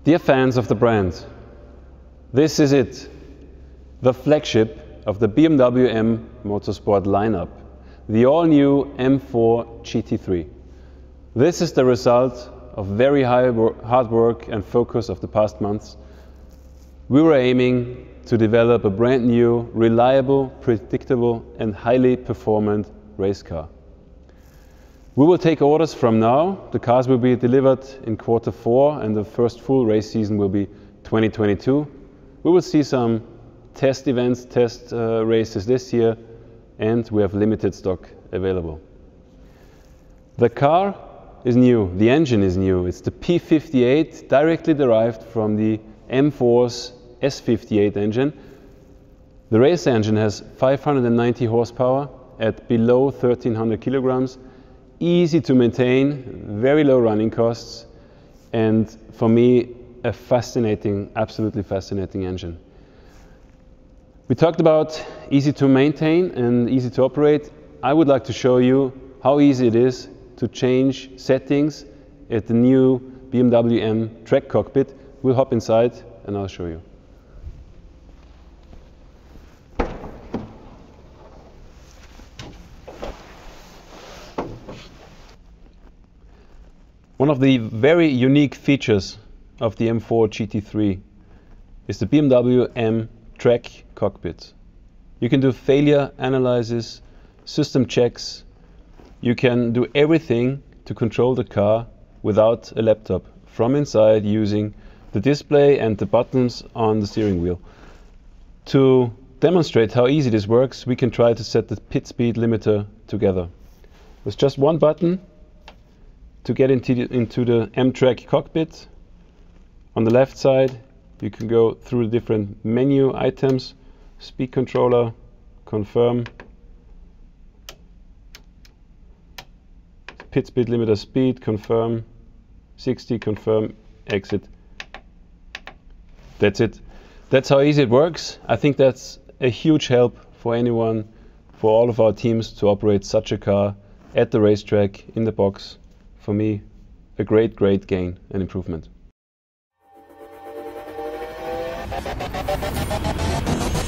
Dear fans of the brand, this is it, the flagship of the BMW M Motorsport lineup, the all-new M4 GT3. This is the result of very hard work and focus of the past months. We were aiming to develop a brand new, reliable, predictable and highly performant race car. We will take orders from now. The cars will be delivered in Q4 and the first full race season will be 2022. We will see some test events, test races this year, and we have limited stock available. The car is new, the engine is new. It's the P58, directly derived from the M4's S58 engine. The race engine has 590 horsepower at below 1300 kilograms. Easy to maintain, very low running costs, and for me, a fascinating, absolutely fascinating engine. We talked about easy to maintain and easy to operate. I would like to show you how easy it is to change settings at the new BMW M Track Cockpit. We'll hop inside and I'll show you. One of the very unique features of the M4 GT3 is the BMW M Track Cockpit. You can do failure analysis, system checks. You can do everything to control the car without a laptop from inside using the display and the buttons on the steering wheel. To demonstrate how easy this works, we can try to set the pit speed limiter together. With just one button, to get into the M-Track cockpit. On the left side, you can go through the different menu items, speed controller, confirm, pit speed limiter speed, confirm, 60, confirm, exit. That's it. That's how easy it works. I think that's a huge help for anyone, for all of our teams to operate such a car at the racetrack, in the box. For me, a great gain and improvement.